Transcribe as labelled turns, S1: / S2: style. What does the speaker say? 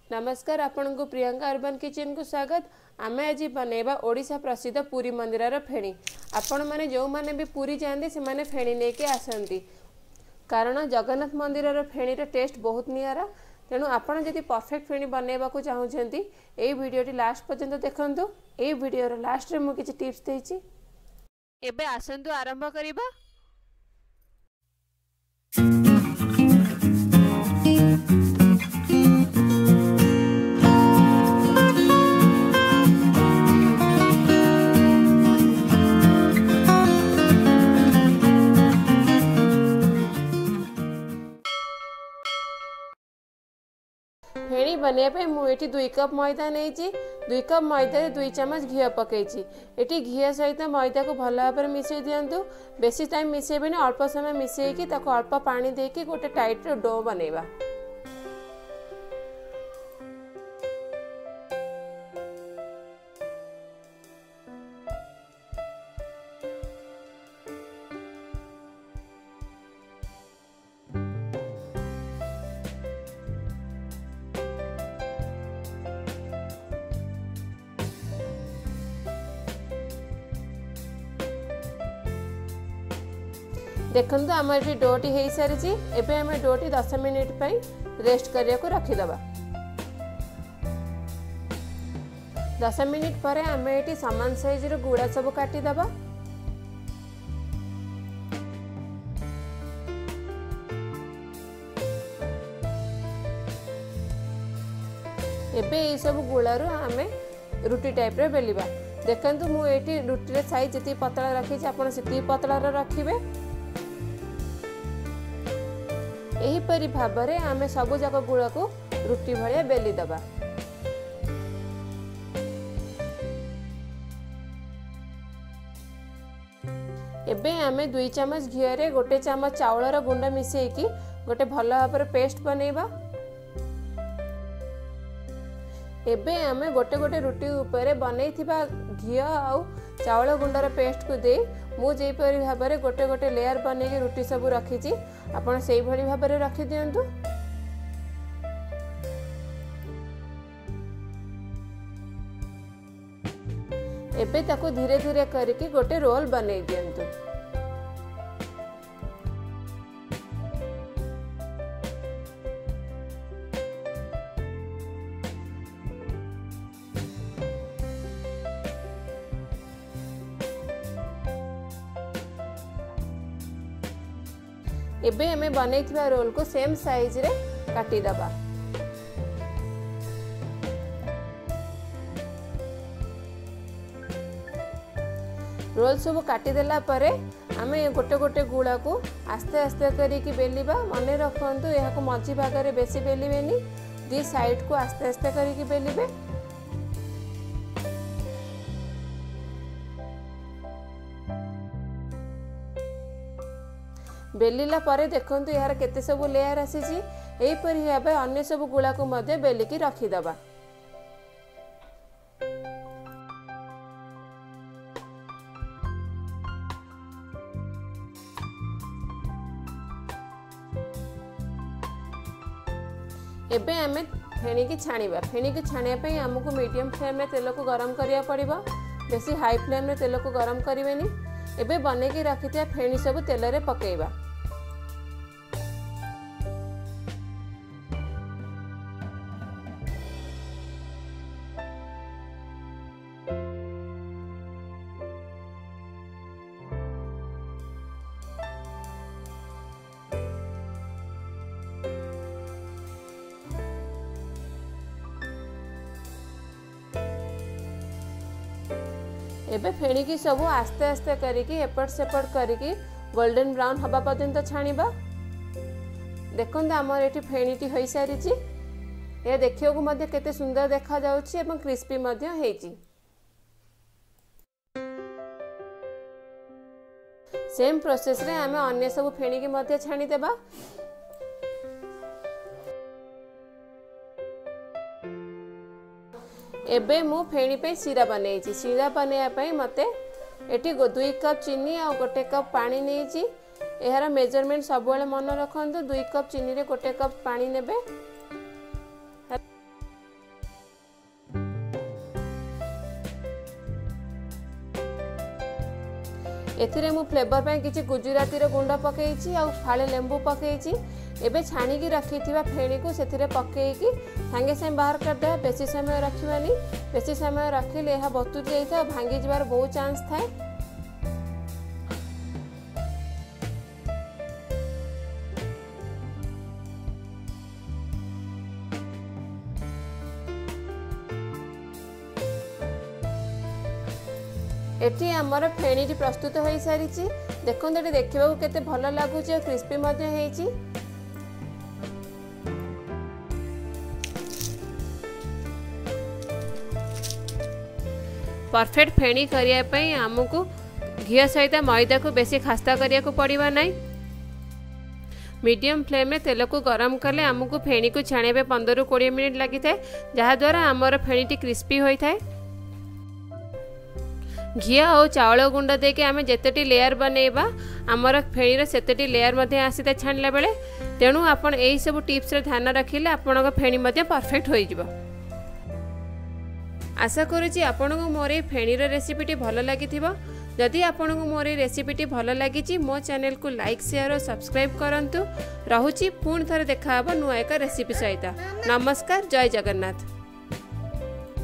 S1: नमस्कार, आपण को प्रियंका अर्बन किचन को स्वागत। आमे आज बनेबा ओडिशा प्रसिद्ध पुरी मंदिर फेणी। आपण माने जो माने भी पुरी जाते से माने फेणी लेके आसंती, कारण जगन्नाथ मंदिर फेणी टेस्ट बहुत नियारा। तेणु आपण जदि परफेक्ट फेणी बनैबा को चाहूछंती एई वीडियोटी लास्ट पर्यंत देखंतु। एई वीडियोर लास्ट रे मु किछि टिप्स देछि। एबे आसंतु आरंभ करिबा। फेणी बनैया मुझे 2 कप मैदा नहीं, 2 कप मैदा 2 चम्मच घी पकई। ये घी सहित मैदा को भल भाव मिसई दिंतु। बेसी टाइम मिसेबे, अल्प समय मिसेकी अल्प पानी देके गोटे टाइट डो बनैबा। देखंतु आमर ये डोटी हो सारी। एबे आम डोटी 10 मिनिट रेस्ट करिया को रखीदबा। 10 मिनिट पर आम ये सामान साइज रो गुड़ा सब काटिदबा। एबे ये सब गुड़ा रो आम रुटी टाइप रे बेलिबा। देखंतु मु एटी रुटी रे साइज जति पतला रखी आपण सेति पतला रखिबे। एहीपरि भाबरे आमे सबु जाक गुड़ा को रुटी भलिया बेली दबा। एबे आमे 2 चम्मच घी रे 1 चम्मच चाउलर गुंड मिसेकी गोटे भल भाव पेस्ट बनैबा। एबे आमे गोटे गोटे रुटी ऊपर बनैथिबा घी आउ चाउल गुंडर पेस्ट को दे मु जेपरि भाबरे गोटे गोटे लेयर बनेकी रुटी सब रखी। आपण सेई भली भाबरे रखी दियंतु। एबे ताको धीरे धीरे करके गोटे रोल बनै दियंतु। एबे हमें बनैथिबा रोल को सेम साइज रे काटी दबा। रोल सब काटी देला परे आमे गोटे गोटे गुड़ा को आस्ते आस्ते करिकी बेलिबा। मने रखंतु एहा को मझी भाग रे बेसी बेलिबेनी, दी साइड को आस्ते आस्ते करिकी बेलिबे। बेलिला परे देखंतु यार केते सब लेयर आसीची। एही परि भाबे अन्य सब गुड़ा को मध्य बेलिकी रखी दबा। एबे आमे फेणी की छाणीबा। फेणी की छाणिया पे हमको मीडियम फ्लेम रे तेल को गरम करिया पड़िबा। बेसी हाई फ्लेम रे तेल को गरम करिवेनी। एबे बनेकी रखिथिया फेणी सब तेल रे पकेइबा। एबे फेणी की सब आस्ते आस्ते करिकी एपट सेपट करिकी गोल्डन ब्राउन हवा पर्यंत छाणीबा। देखंतु हमर एठी फेणीटी होई सारिची। ए देखियो को मध्ये केते सुंदर देखा जाउची एवं क्रिस्पी मध्ये हेची। सेम प्रोसेस रे हमें अन्य सब फेणी की मध्ये छाणी देबा। एबे मु फेणी पे सीरा बनैची। सीरा बनैया पई मते एटी 2 कप चीनी आ 1 कप पानी नेची। एहार मेजरमेंट सब मन रखंतु। 2 कप चीनी रे 1 कप पानी नेबे। एथिरे मु फ्लेवर पे किछि गुजराती रो गुंड पकेइछि आ फाळे लेंबू पकेइछि। एबे छाणी की रखिथिबा फेणी को सेथिरे पकेइकी संगे संगे बाहर कर दे। बेसी समय रखिबानी, बेसी समय रखिले एहा बतुरी जाइता भांगी जबार बहुत चांस थाए। एठी हमर फेणी प्रस्तुत हो सारी। देखो ये देखा केते भल लगुच क्रिस्पी होइछि। परफेक्ट फेणी करने आमको घी सहित मैदा को बेसी खास्ता करिया को पड़िबा नहीं। मीडियम फ्लेम में तेल को गरम कले आमको फेणी को छाणिबे 15-20 मिनिट लगी थाए, जहाँ द्वारा आमर फेणी क्रिस्पी होता है। घी और चाउल गुंड देके आम जितेटी लेयर बनैबा आमर फेणीर सेतेटी लेयर मध्य आसीता छाणिला बेले। तेणु आपण एही सब टिप्स रे ध्यान रखिले आपनक फेणी मध्य परफेक्ट होई जिवो। आशा करूची आपनक मोर ए फेणीर रेसिपीटी भल लागिथिबो। जदि आपनक मोर ए रेसिपीटी भल लागिची मो चैनल को लाइक शेयर और सब्सक्राइब करंतु। रहुची पुणी थरे देखा हबो नुआ एक रेसिपी सहित। नमस्कार, जय जगन्नाथ।